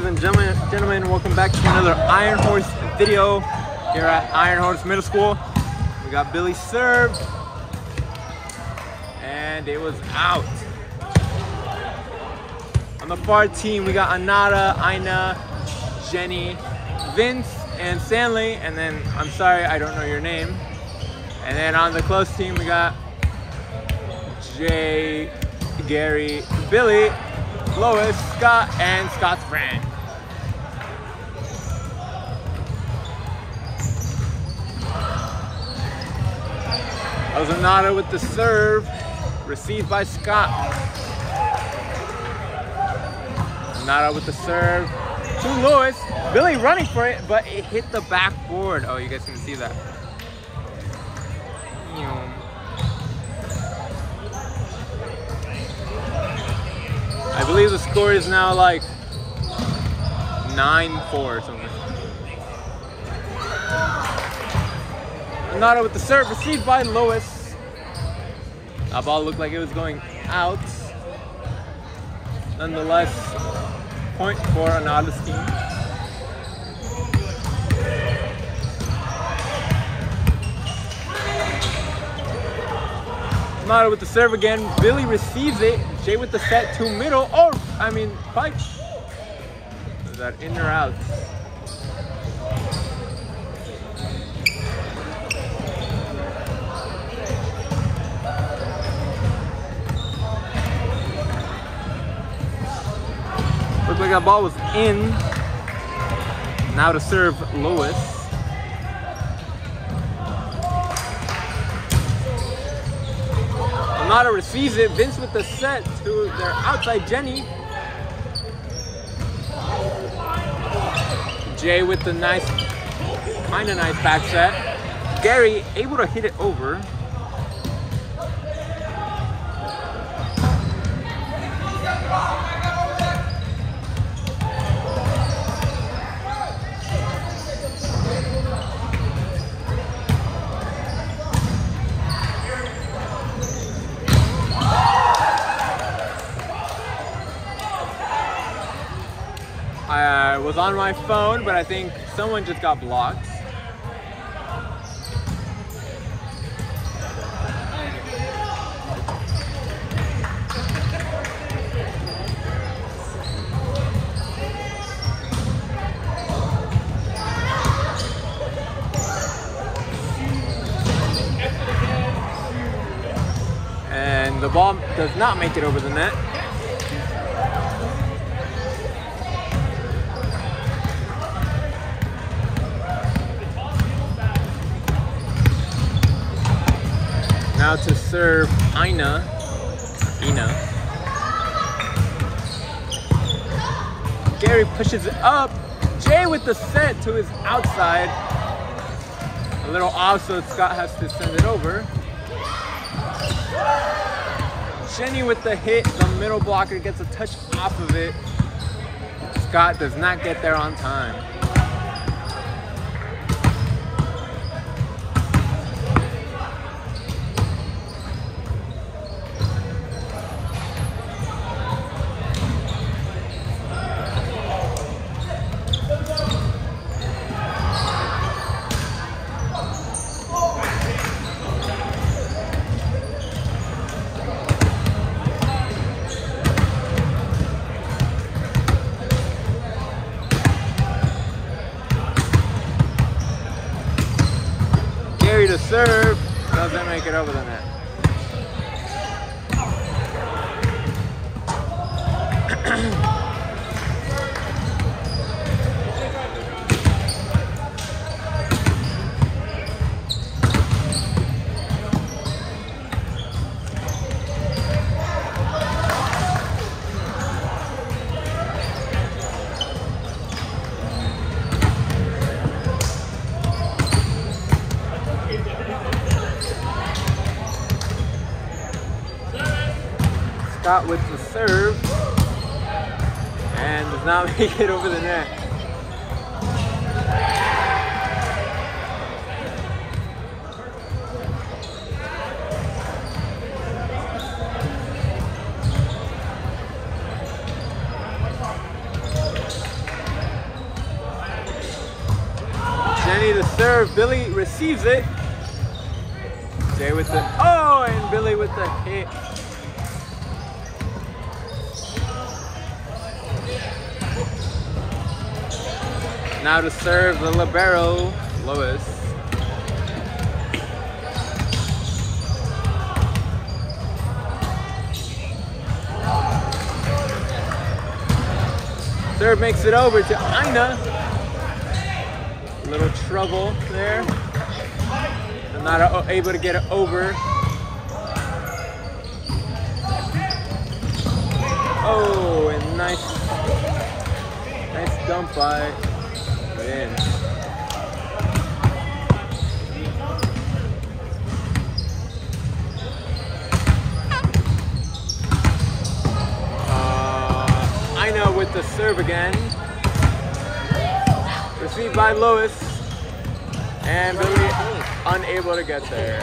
and gentlemen, welcome back to another Iron Horse video here at Iron Horse Middle School. We got Billy serve, and it was out. On the far team, we got Anara, Aina, Jenny, Vince, and Stanley, and then, I'm sorry, I don't know your name. And then on the close team, we got Jay, Gary, Billy, Lois, Scott, and Scott's friend. Ozanada with the serve, received by Scott. Nada with the serve to Lois. Billy running for it, but it hit the backboard. Oh, you guys can see that. I believe the score is now like 9-4 or something. Nada with the serve, received by Lois. That ball looked like it was going out. Nonetheless, point for Anada's team. Nada with the serve again. Billy receives it. Jay with the set to middle. Oh, I mean, pipe. Is that in or out? Looked like that ball was in. Now to serve Lois. Nada receives it. Vince with the set to their outside Jenny. Jay with the nice, kind of nice back set. Gary able to hit it over. I was on my phone, but I think someone just got blocked. And the ball does not make it over the net. Now to serve Ina. Gary pushes it up. Jay with the set to his outside. A little off, so Scott has to send it over. Jenny with the hit. The middle blocker gets a touch off of it. Scott does not get there on time. To serve, doesn't make it over the net. Scott with the serve, and does not make it over the net. serve. Billy receives it. Jay with the, oh, and Billy with the hit. Now to serve the libero, Lois. Serve makes it over to Ina. A little trouble there. I'm not able to get it over. Oh, and nice dump by Vin. Ina with the serve again. Received by Lois. And Billy unable to get there.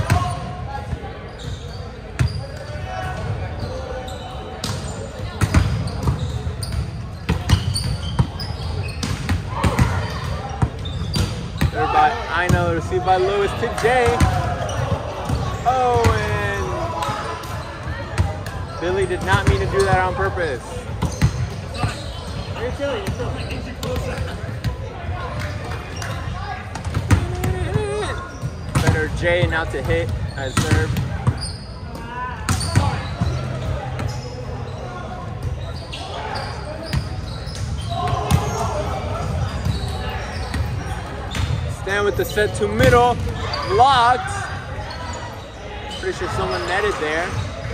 Served by Ina, received by Lois to Jay. Oh, and Billy did not mean to do that on purpose. You're chilling. Better Jay now to hit as serve. Stand with the set to middle, blocked. Pretty sure someone netted there.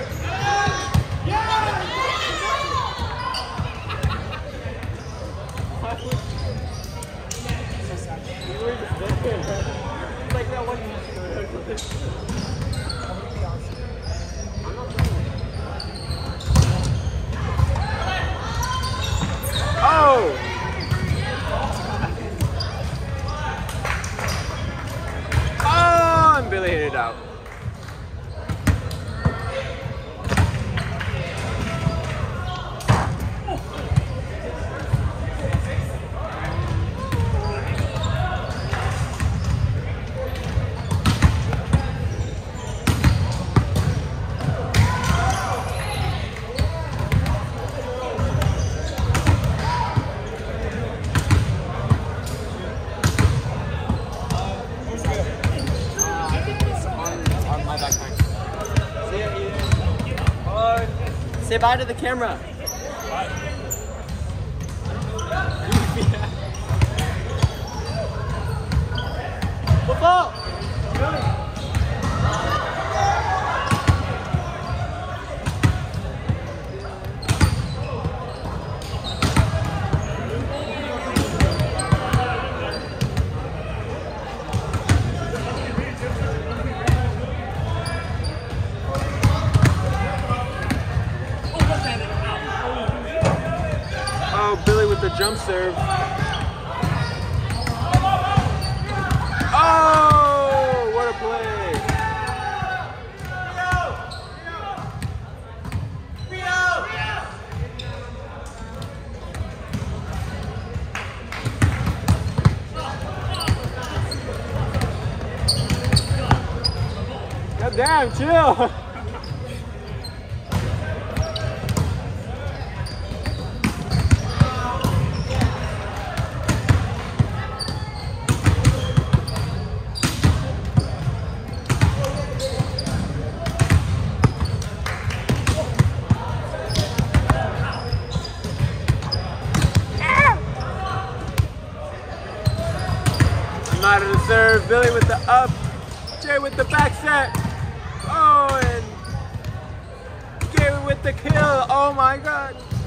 Oh! Oh, and Billy hit it out. Say bye to the camera. Football. Billy with the jump serve. Oh, what a play. God damn, chill. Out of the serve, Billy with the up, Jay with the back set. Oh, and Gary with the kill. Oh my God.